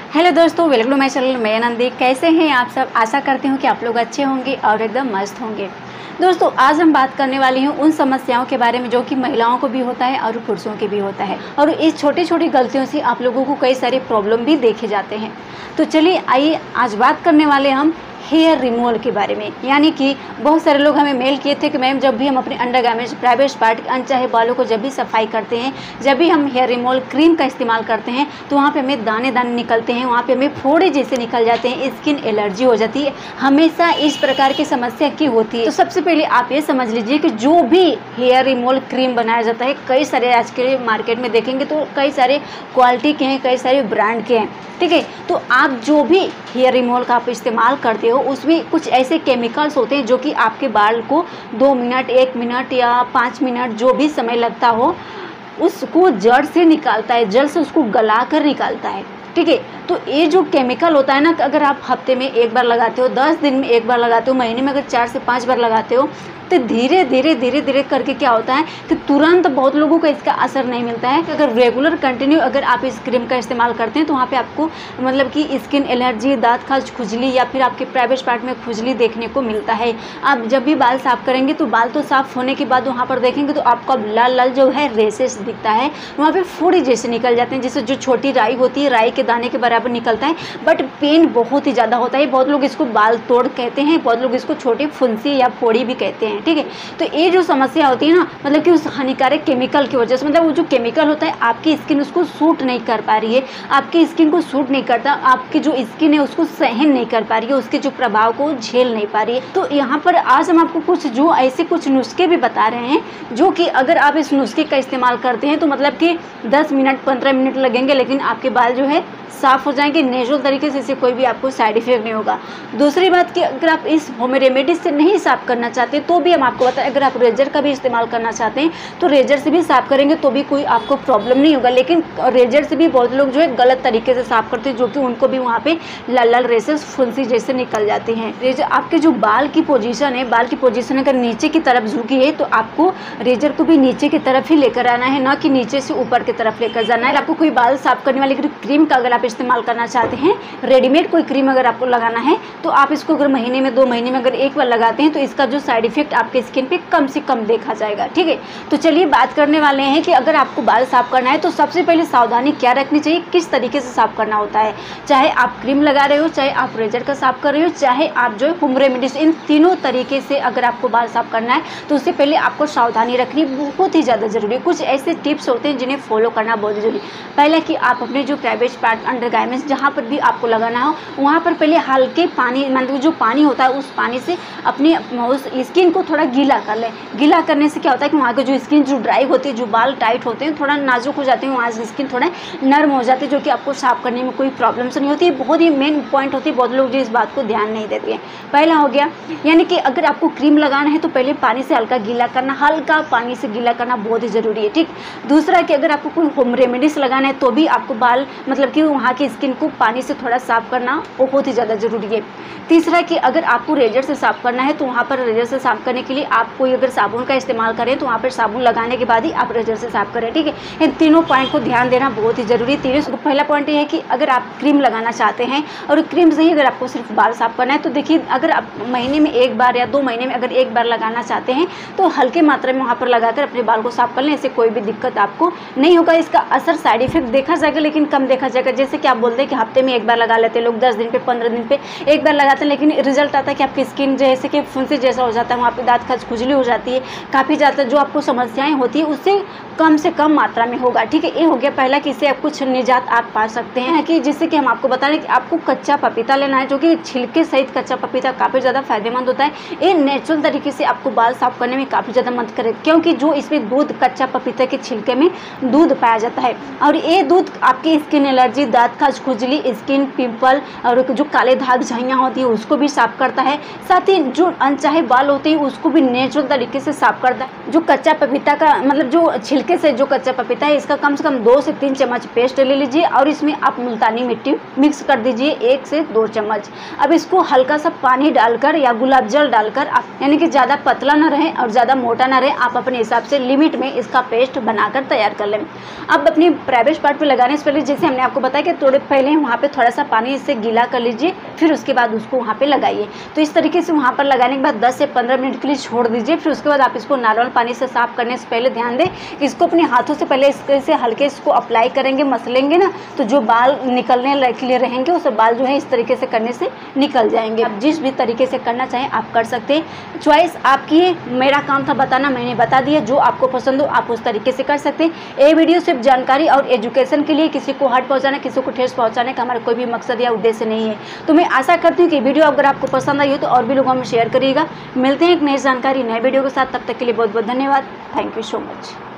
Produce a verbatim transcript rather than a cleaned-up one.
Hello दोस्तों, welcome to my channel. मैं नंदी। कैसे हैं आप सब? आशा करती हूँ कि आप लोग अच्छे होंगे और एकदम मस्त होंगे। दोस्तों, आज हम बात करने वाली हूँ उन समस्याओं के बारे में जो कि महिलाओं को भी होता है और पुरुषों के भी होता है, और इस छोटी छोटी गलतियों से आप लोगों को कई सारे प्रॉब्लम भी देखे जाते हैं। तो चलिए आइए आज बात करने वाले हम हेयर रिमूवल के बारे में। यानी कि बहुत सारे लोग हमें मेल किए थे कि मैम, जब भी हम अपने अंडरगारमेंट्स, प्राइवेट पार्ट, अनचाहे बालों को जब भी सफाई करते हैं, जब भी हम हेयर रिमूवल क्रीम का इस्तेमाल करते हैं, तो वहाँ पे हमें दाने दाने निकलते हैं, वहाँ पे हमें फोड़े जैसे निकल जाते हैं, स्किन एलर्जी हो जाती है। हमेशा इस प्रकार की समस्या क्यों होती है? तो सबसे पहले आप ये समझ लीजिए कि जो भी हेयर रिमूवल क्रीम बनाया जाता है, कई सारे आज के मार्केट में देखेंगे तो कई सारे क्वालिटी के हैं, कई सारे ब्रांड के हैं, ठीक है। तो आप जो भी हेयर रिमूवल का आप इस्तेमाल करते हो, उसमें कुछ ऐसे केमिकल्स होते हैं जो कि आपके बाल को दो मिनट, एक मिनट या पाँच मिनट जो भी समय लगता हो, उसको जड़ से निकालता है, जड़ से उसको गला कर निकालता है, ठीक है। तो ये जो केमिकल होता है ना, अगर आप हफ्ते में एक बार लगाते हो, दस दिन में एक बार लगाते हो, महीने में अगर चार से पाँच बार लगाते हो, तो धीरे धीरे धीरे धीरे करके क्या होता है कि तुरंत बहुत लोगों को इसका असर नहीं मिलता है। अगर रेगुलर कंटिन्यू अगर आप इस क्रीम का इस्तेमाल करते हैं तो वहाँ पे आपको मतलब कि स्किन एलर्जी, दांत खाज, खुजली या फिर आपके प्राइवेट पार्ट में खुजली देखने को मिलता है। आप जब भी बाल साफ़ करेंगे तो बाल तो साफ़ होने के बाद वहाँ पर देखेंगे तो आपको अब लाल लाल जो है रेसेस दिखता है, वहाँ पर फोड़ी जैसे निकल जाते हैं, जैसे जो छोटी राई होती है, राई के दाने के बराबर निकलता है, बट पेन बहुत ही ज़्यादा होता है। बहुत लोग इसको बाल तोड़ कहते हैं, बहुत लोग इसको छोटी फुंसी या फोड़ी भी कहते हैं, ठीक है। तो ये जो समस्या होती है ना, मतलब कि उस हानिकारक केमिकल की वजह से, मतलब वो जो केमिकल होता है आपकी स्किन उसको सूट नहीं कर पा रही है, आपकी स्किन को सूट नहीं करता, आपकी जो स्किन है उसको सहन नहीं कर पा रही है, उसके जो प्रभाव को झेल नहीं पा रही है। तो यहाँ पर आज हम आपको कुछ जो ऐसे कुछ नुस्खे भी बता रहे हैं जो कि अगर आप इस नुस्खे का इस्तेमाल करते हैं तो मतलब कि दस मिनट पंद्रह मिनट लगेंगे, लेकिन आपके बाल जो है साफ़ हो जाएंगे नेचुरल तरीके से, इससे कोई भी आपको साइड इफेक्ट नहीं होगा। दूसरी बात कि अगर आप इस होम रेमेडी से नहीं साफ़ करना चाहते तो भी हम आपको बताएं, अगर आप रेजर का भी इस्तेमाल करना चाहते हैं तो रेजर से भी साफ़ करेंगे तो भी कोई आपको प्रॉब्लम नहीं होगा। लेकिन रेजर से भी बहुत लोग जो है गलत तरीके से साफ़ करते हैं, जो कि उनको भी वहाँ पे लाल लाल रेसेस, फुंसी जैसे निकल जाती हैं। रेजर आपके जो बाल की पोजीशन है, बाल की पोजीशन अगर नीचे की तरफ झुकी है तो आपको रेजर को भी नीचे की तरफ ही लेकर आना है, ना कि नीचे से ऊपर की तरफ लेकर जाना है। आपको कोई बाल साफ़ करने वाली क्रीम का अगर आप इस्तेमाल करना चाहते हैं, रेडीमेड कोई क्रीम अगर आपको लगाना है, तो आप इसको अगर महीने में, दो महीने में अगर एक बार लगाते हैं तो इसका जो साइड इफेक्ट आपके स्किन पे कम से कम देखा जाएगा, ठीक है। तो चलिए बात करने वाले हैं कि अगर आपको बाल साफ करना है तो सबसे पहले सावधानी क्या रखनी चाहिए, किस तरीके से साफ करना होता है। चाहे आप क्रीम लगा रहे हो, चाहे आप रेजर का साफ कर रहे हो, चाहे आप जो है होम रेमेडीज, इन तीनों तरीके से अगर आपको बाल साफ करना है तो उससे पहले आपको सावधानी रखनी बहुत ही ज़्यादा जरूरी है। कुछ ऐसे टिप्स होते हैं जिन्हें फॉलो करना बहुत जरूरी है। पहला कि आप अपने जो प्राइवेट पार्ट, अंडरगारमेंट्स, जहाँ पर भी आपको लगाना हो वहाँ पर पहले हल्के पानी, मतलब जो पानी होता है उस पानी से अपनी उस स्किन को थोड़ा गीला कर लें। गीला करने से क्या होता है कि वहाँ की जो स्किन जो ड्राई होती है, जो बाल टाइट होते हैं, थोड़ा नाजुक हो जाते हैं, वहाँ से स्किन थोड़ा नर्म हो जाती है, जो कि आपको साफ करने में कोई प्रॉब्लम से नहीं होती है। बहुत ही मेन पॉइंट होती है, बहुत लोग जो इस बात को ध्यान नहीं देते हैं। पहला हो गया, यानी कि अगर आपको क्रीम लगाना है तो पहले पानी से हल्का गीला करना, हल्का पानी से गीला करना बहुत ही ज़रूरी है, ठीक। दूसरा कि अगर आपको कोई होम रेमेडीज लगाना है तो भी आपको बाल, मतलब कि वहाँ की स्किन को पानी से थोड़ा साफ करना बहुत ही ज़्यादा ज़रूरी है। तीसरा कि अगर आपको रेजर से साफ करना है तो वहाँ पर रेजर से साफ करने के लिए आप कोई अगर साबुन का इस्तेमाल करें तो वहाँ पर साबुन लगाने के बाद ही आप रेजर से साफ करें, ठीक है। इन तीनों पॉइंट को ध्यान देना बहुत ही ज़रूरी है। तीनों पहला पॉइंट ये है कि अगर आप क्रीम लगाना चाहते हैं और क्रीम से ही अगर आपको सिर्फ बाल साफ करना है तो देखिए, अगर आप महीने में एक बार या दो महीने में अगर एक बार लगाना चाहते हैं तो हल्के मात्रा में वहाँ पर लगाकर अपने बाल को साफ कर लें, इससे कोई भी दिक्कत आपको नहीं होगा। इसका असर, साइड इफेक्ट देखा जाएगा, लेकिन कम देखा जाएगा। जैसे कि आप बोलते हैं कि हफ्ते में एक बार लगा लेते हैं लोग, दस दिन पे, पंद्रह दिन पे एक बार लगाते हैं, लेकिन रिजल्ट आता है कि आपकी स्किन जैसे कि फुंसी जैसा हो जाता है, वहाँ पे दांत खज, खुजली हो जाती है, काफ़ी ज़्यादा जो आपको समस्याएं होती है उससे कम से कम मात्रा में होगा, ठीक है। ये हो गया पहला कि इससे आप कुछ निजात आप पा सकते हैं। कि जिससे कि हम आपको बता रहे हैं कि आपको कच्चा पपीता लेना है, जो कि छिलके सहित कच्चा पपीता काफ़ी ज़्यादा फायदेमंद होता है। ये नेचुरल तरीके से आपको बाल साफ करने में काफ़ी ज़्यादा मदद करे, क्योंकि जो इसमें दूध, कच्चा पपीता के छिलके में दूध पाया जाता है, और ये दूध आपकी स्किन एलर्जी, दांत खाज, खुजली, स्किन पिंपल और जो काले दाग झाइयाँ होती है उसको भी साफ करता है। साथ ही जो अनचाहे बाल होते हैं उसको भी नेचुरल तरीके से साफ करता है। जो कच्चा पपीता का, मतलब जो छिलके से जो कच्चा पपीता है, इसका कम से कम दो से तीन चम्मच पेस्ट ले लीजिए और इसमें आप मुल्तानी मिट्टी मिक्स कर दीजिए, एक से दो चम्मच। अब इसको हल्का सा पानी डालकर या गुलाब जल डालकर, आप यानी कि ज़्यादा पतला ना रहे और ज़्यादा मोटा ना रहे, आप अपने हिसाब से लिमिट में इसका पेस्ट बनाकर तैयार कर लें। अब अपनी प्राइवेट पार्ट पे लगाने से पहले, जैसे हमने आपको बताया कि के थोड़े पहले वहाँ पे थोड़ा सा पानी इससे गीला कर लीजिए, फिर उसके बाद उसको वहाँ पे लगाइए। तो इस तरीके से वहाँ पर लगाने के बाद दस से पंद्रह मिनट के लिए छोड़ दीजिए। फिर उसके बाद आप इसको नॉर्मल पानी से साफ करने से पहले ध्यान दें, इसको अपने हाथों से पहले इससे हल्के इसको अप्लाई करेंगे, मसलेंगे ना, तो जो बाल निकलने के लिए रहेंगे वो सब बाल जो है इस तरीके से करने से निकल जाएंगे। आप जिस भी तरीके से करना चाहें आप कर सकते हैं, चॉइस आपकी है। मेरा काम था बताना, मैंने बता दिया। जो आपको पसंद हो आप उस तरीके से कर सकते हैं। ये वीडियो सिर्फ जानकारी और एजुकेशन के लिए, किसी को हर्ट पहुंचाना, किसी को ठेस पहुंचाने का हमारा कोई भी मकसद या उद्देश्य नहीं है। तो मैं आशा करती हूँ कि वीडियो अगर आपको पसंद आई हो तो और भी लोगों में शेयर करिएगा। मिलते हैं एक नई जानकारी नए वीडियो के साथ, तब तक के लिए बहुत बहुत धन्यवाद। Thank you so much.